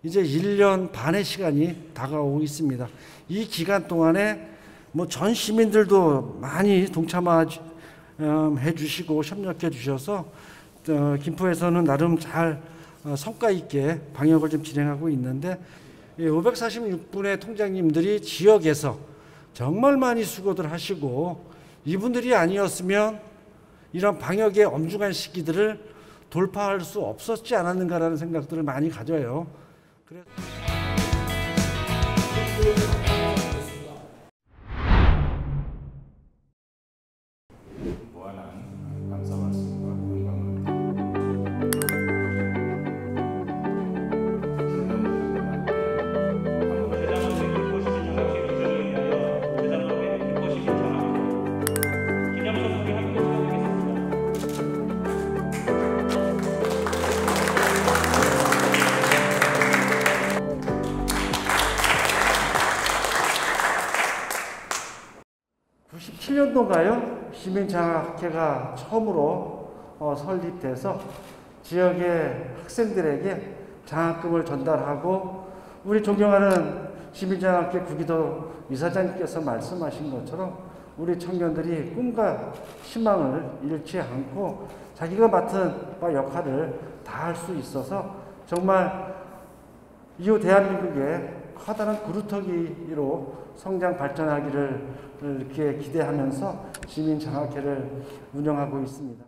이제 1년 반의 시간이 다가오고 있습니다. 이 기간 동안에 전 시민들도 많이 동참해 주시고 협력해 주셔서 김포에서는 나름 잘 성과 있게 방역을 좀 진행하고 있는데 546분의 통장님들이 지역에서 정말 많이 수고들 하시고 이분들이 아니었으면 이런 방역의 엄중한 시기들을 돌파할 수 없었지 않았는가라는 생각들을 많이 가져요. 무한한 감사 말씀과 영광을 대장암의 기포식이 정확히 인정을 위하여 대장암의 기포식이 장악하고 기념선물이 함께 수여되겠습니다. 97년도인가요? 시민장학회가 처음으로 설립돼서 지역의 학생들에게 장학금을 전달하고 우리 존경하는 시민장학회 구기도 이사장님께서 말씀하신 것처럼 우리 청년들이 꿈과 희망을 잃지 않고 자기가 맡은 역할을 다할 수 있어서 정말 이후 대한민국의 커다란 그루터기로 성장 발전하기를 이렇게 기대하면서 시민장학회를 운영하고 있습니다.